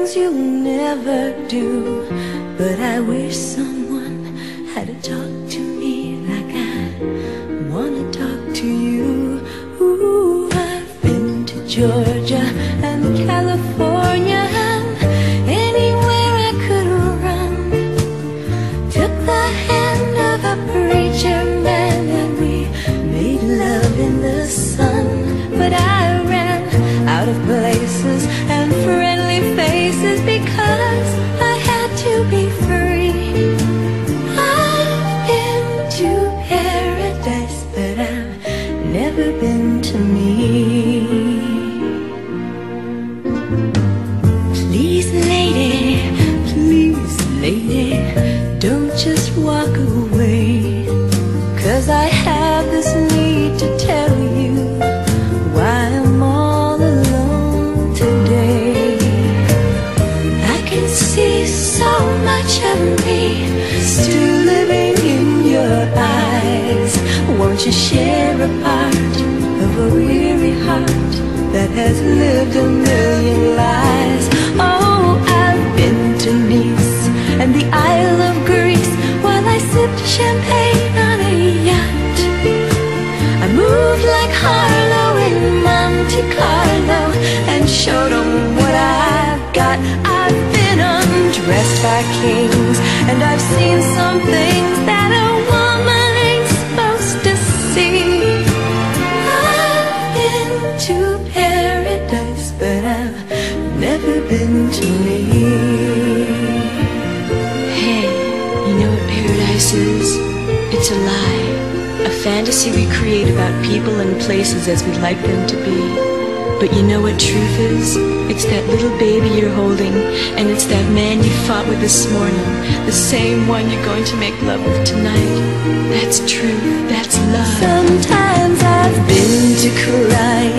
things you'll never do. But I wish someone had to talk to me like I wanna talk to you. Ooh, I've been to Georgia and California and anywhere I could run. Took the hand of a preacher man and we made love in the sun. But I ran out of places and friendly faces because I had to be free. I've been to paradise, but I've never been to me. Please lady, don't just walk away, 'cause I have this need to tell you why I'm all alone today. I can see so much of me still living in your eyes. Won't you share a part of a weary heart that has lived a million lives? Oh, I've been to Nice and the Isle of Greece while I sipped champagne on a yacht. I moved like Harlow in Monte Carlo and showed them what I've got. I've been undressed by kings and I've seen some things that a woman ain't supposed to see. I've been to paradise, but I've never been to me. It's a lie, a fantasy we create about people and places as we'd like them to be. But you know what truth is? It's that little baby you're holding, and it's that man you fought with this morning, the same one you're going to make love with tonight. That's truth, that's love. Sometimes I've been to crying